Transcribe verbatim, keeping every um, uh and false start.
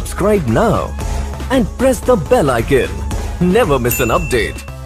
subscribe now and press the bell icon. Never miss an update.